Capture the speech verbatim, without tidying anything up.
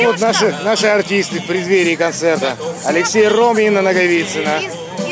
вот наши, наши артисты в преддверии концерта. Алексей Ром и Инна Наговицына.